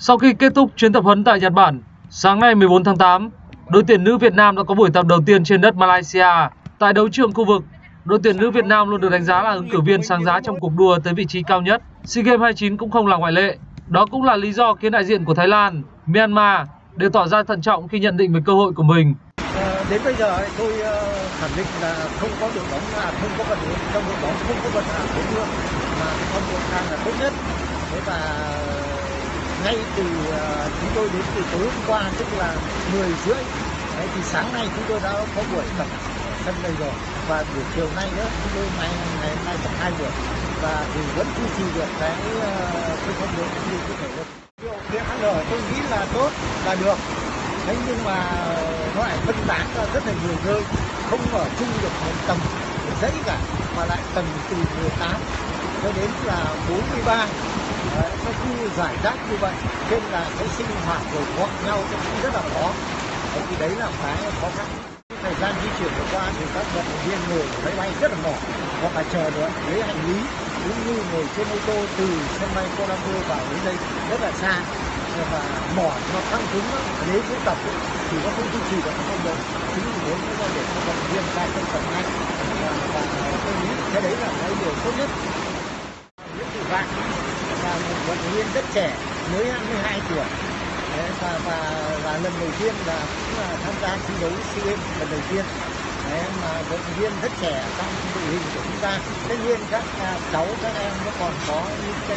Sau khi kết thúc chuyến tập huấn tại Nhật Bản, sáng nay 14 tháng 8, đội tuyển nữ Việt Nam đã có buổi tập đầu tiên trên đất Malaysia. Tại đấu trường khu vực, đội tuyển nữ Việt Nam luôn được đánh giá là ứng cử viên sáng giá trong cuộc đua tới vị trí cao nhất. SEA Games 29 cũng không là ngoại lệ. Đó cũng là lý do khiến đại diện của Thái Lan, Myanmar đều tỏ ra thận trọng khi nhận định về cơ hội của mình. Đến bây giờ tôi khẳng định là không có đội bóng nào, không có vận động trong đội bóng không có vận nào tốt hơn, mà con đội đang là tốt nhất. Thế và ngay từ chúng tôi đến từ tối hôm qua, tức là 10:30, thì sáng nay chúng tôi đã có buổi tập ở sân đây rồi, và buổi chiều nay nữa chúng tôi ngày hôm nay tập 2 buổi, và thì vẫn duy trì được cái phong độ như có thể được. Điều kiện ăn ở tôi nghĩ là tốt là được. Thế nhưng mà nó lại phân tán ra rất là nhiều nơi, không ở chung được một tầng dãy cả, mà lại tầng từ 18 cho đến là 43, nó cứ giải rác như vậy, nên là cái sinh hoạt rồi gọn nhau nó cũng rất là khó. Thì đấy là cái khó khăn. Thời gian di chuyển vừa qua thì các vận động viên ngồi máy bay rất là mỏi, hoặc là chờ đợi lấy hành lý, cũng như ngồi trên ô tô từ sân bay Kuala Lumpur vào đến đây rất là xa, và mỏi nó căng cứng lắm. Nếu diễn tập thì nó không duy trì được phong độ, chính vì thế nó để các vận động viên ra trong tập ngay, và tôi nghĩ cái đấy là cái điều tốt nhất. Nguyễn Thị Vạn là một vận động viên rất trẻ, mới 22 tuổi, và lần đầu tiên là cũng là tham gia thi đấu SEA Games lần đầu tiên. Mà vận động viên rất trẻ trong đội hình của chúng ta. Tất nhiên các cháu, các em nó còn có những cái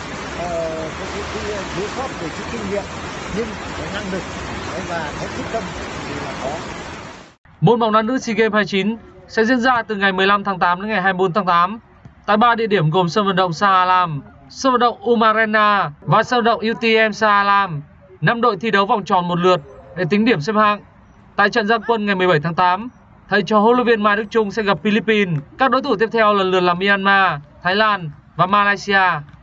thiếu sót về cái kinh nghiệm, nhưng cái năng lực và cái quyết tâm thì là có. Môn bóng đá nữ SEA Games 29 sẽ diễn ra từ ngày 15 tháng 8 đến ngày 24 tháng 8 tại 3 địa điểm gồm sân vận động Shah Alam, sân vận động Umarena và sân vận động UTM Shah Alam. 5 đội thi đấu vòng tròn một lượt để tính điểm xếp hạng. Tại trận ra quân ngày 17 tháng 8, thầy trò huấn luyện viên Mai Đức Chung sẽ gặp Philippines. Các đối thủ tiếp theo lần lượt là Myanmar, Thái Lan và Malaysia.